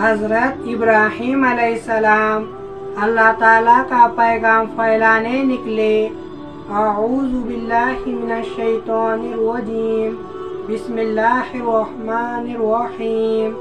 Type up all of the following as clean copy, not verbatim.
हज़रत इब्राहीम अलैहिस्सलाम अल्लाह ताला का पैगाम फैलाने निकले। अऊज़ु बिल्लाहि मिनश शैतानिर रजीम, बिस्मिल्लाहिर रहमानिर रहीम।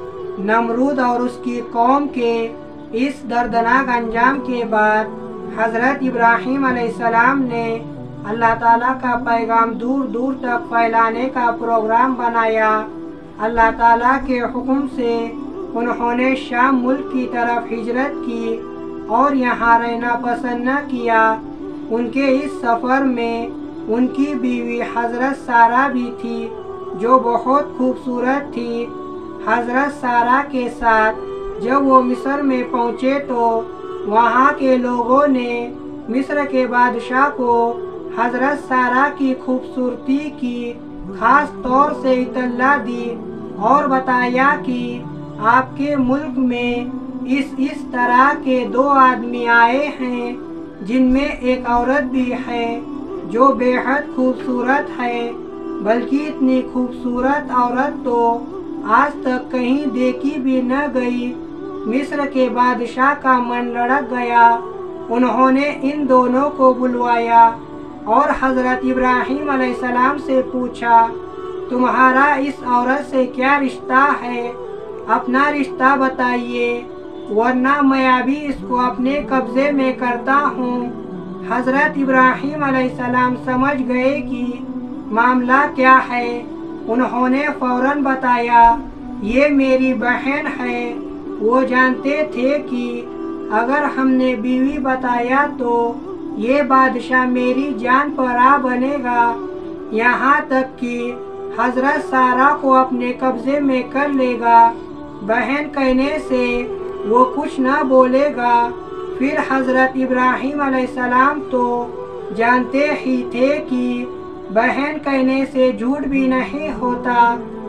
नमरूद और उसकी कौम के इस दर्दनाक अंजाम के बाद हज़रत इब्राहीम अलैहिस्सलाम ने अल्लाह ताला का पैगाम दूर दूर तक फैलाने का प्रोग्राम बनाया। अल्लाह ताला के हुक्म से उन्होंने शाम मुल्क की तरफ हिजरत की और यहाँ रहना पसंद न किया। उनके इस सफ़र में उनकी बीवी हज़रत सारा भी थी, जो बहुत खूबसूरत थी। हज़रत सारा के साथ जब वो मिस्र में पहुँचे तो वहाँ के लोगों ने मिस्र के बादशाह को हज़रत सारा की खूबसूरती की खास तौर से इत्तला दी और बताया कि आपके मुल्क में इस तरह के 2 आदमी आए हैं, जिनमें एक औरत भी है जो बेहद खूबसूरत है, बल्कि इतनी खूबसूरत औरत तो आज तक कहीं देखी भी न गई। मिस्र के बादशाह का मन लड़क गया। उन्होंने इन दोनों को बुलवाया और हज़रत इब्राहीम अलैहिस्सलाम से पूछा, तुम्हारा इस औरत से क्या रिश्ता है? अपना रिश्ता बताइए, वरना मैं अभी इसको अपने कब्जे में करता हूँ। हज़रत इब्राहीम अलैहिस्सलाम समझ गए कि मामला क्या है। उन्होंने फौरन बताया, ये मेरी बहन है। वो जानते थे कि अगर हमने बीवी बताया तो ये बादशाह मेरी जान पर आ बनेगा, यहाँ तक कि हज़रत सारा को अपने कब्जे में कर लेगा। बहन कहने से वो कुछ न बोलेगा। फिर हज़रत इब्राहीम अलैहिस्सलाम तो जानते ही थे कि बहन कहने से झूठ भी नहीं होता,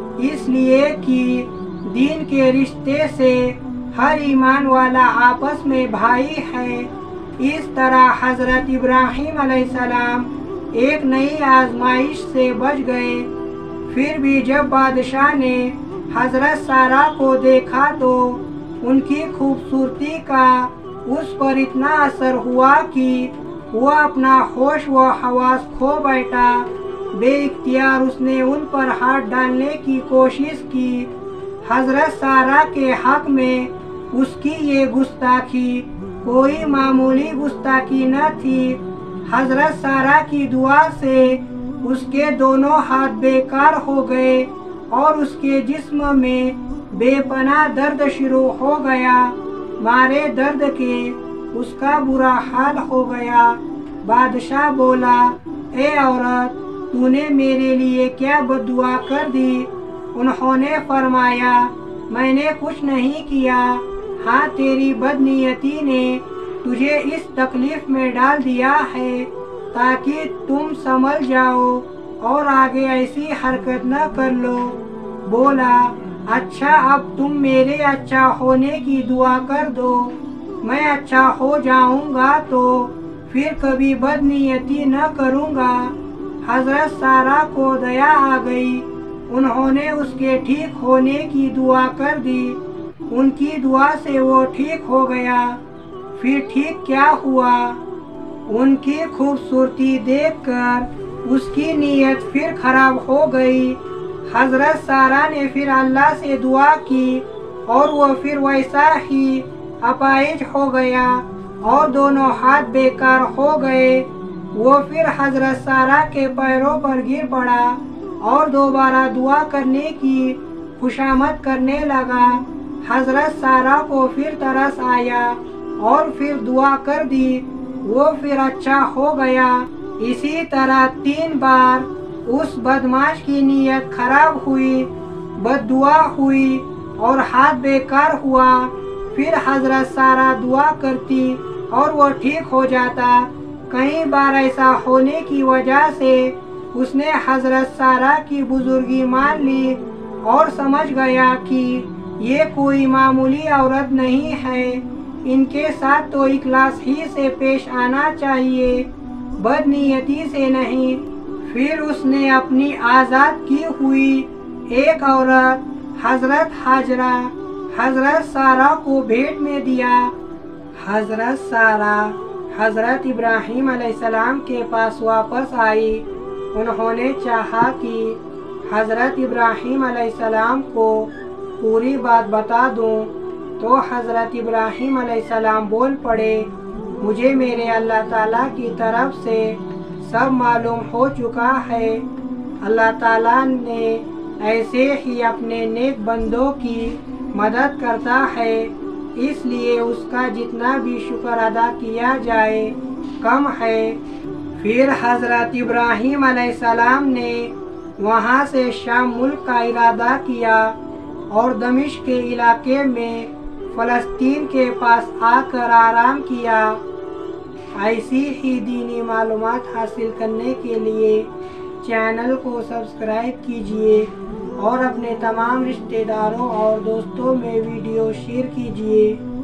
इसलिए कि दीन के रिश्ते से हर ईमान वाला आपस में भाई है। इस तरह हज़रत इब्राहीम अलैहिस्सलाम एक नई आजमाइश से बच गए। फिर भी जब बादशाह ने हज़रत सारा को देखा तो उनकी खूबसूरती का उस पर इतना असर हुआ कि वह अपना होश व हवास खो बैठा। बेइख्तियार उसने उन पर हाथ डालने की कोशिश की। हज़रत सारा के हक में उसकी ये गुस्ताखी कोई मामूली गुस्ताखी न थी। हज़रत सारा की दुआ से उसके दोनों हाथ बेकार हो गए और उसके जिस्म में बेपनाह दर्द शुरू हो गया। मारे दर्द के उसका बुरा हाल हो गया। बादशाह बोला, ए औरत, तूने मेरे लिए क्या बद्दुआ कर दी? उन्होंने फरमाया, मैंने कुछ नहीं किया। हाँ, तेरी बदनीयती ने तुझे इस तकलीफ में डाल दिया है ताकि तुम संभल जाओ और आगे ऐसी हरकत न कर लो। बोला, अच्छा, अब तुम मेरे अच्छा होने की दुआ कर दो। मैं अच्छा हो जाऊंगा तो फिर कभी बदनीयती न करूंगा। हज़रत सारा को दया आ गई। उन्होंने उसके ठीक होने की दुआ कर दी। उनकी दुआ से वो ठीक हो गया। फिर ठीक क्या हुआ? उनकी खूबसूरती देखकर उसकी नीयत फिर खराब हो गई। हज़रत सारा ने फिर अल्लाह से दुआ की और वो फिर वैसा ही अपाहिज हो गया और दोनों हाथ बेकार हो गए। वो फिर हज़रत सारा के पैरों पर गिर पड़ा और दोबारा दुआ करने की खुशामद करने लगा। हज़रत सारा को फिर तरस आया और फिर दुआ कर दी। वो फिर अच्छा हो गया। इसी तरह 3 बार उस बदमाश की नीयत खराब हुई, बद्दुआ हुई और हाथ बेकार हुआ। फिर हज़रत सारा दुआ करती और वो ठीक हो जाता। कई बार ऐसा होने की वजह से उसने हज़रत सारा की बुजुर्गी मान ली और समझ गया कि ये कोई मामूली औरत नहीं है। इनके साथ तो इखलास ही से पेश आना चाहिए, बदनीयती से नहीं। फिर उसने अपनी आज़ाद की हुई एक औरत हज़रत हाजरा, हज़रत सारा को भेंट में दिया। हज़रत सारा हज़रत इब्राहीम अलैहिस्सलाम के पास वापस आई। उन्होंने चाहा कि हज़रत इब्राहीम अलैहिस्सलाम को पूरी बात बता दूं, तो हज़रत इब्राहीम अलैहिस्सलाम बोल पड़े, मुझे मेरे अल्लाह ताला की तरफ से सब मालूम हो चुका है। अल्लाह ताला ने ऐसे ही अपने नेक बंदों की मदद करता है, इसलिए उसका जितना भी शुक्र अदा किया जाए कम है। फिर हज़रत इब्राहीम अलैहिस्सलाम ने वहाँ से शाम मुल्क का इरादा किया और दमिश्क के इलाके में फ़लस्तीन के पास आकर आराम किया। ऐसी ही दीनी मालूमात हासिल करने के लिए चैनल को सब्सक्राइब कीजिए और अपने तमाम रिश्तेदारों और दोस्तों में वीडियो शेयर कीजिए।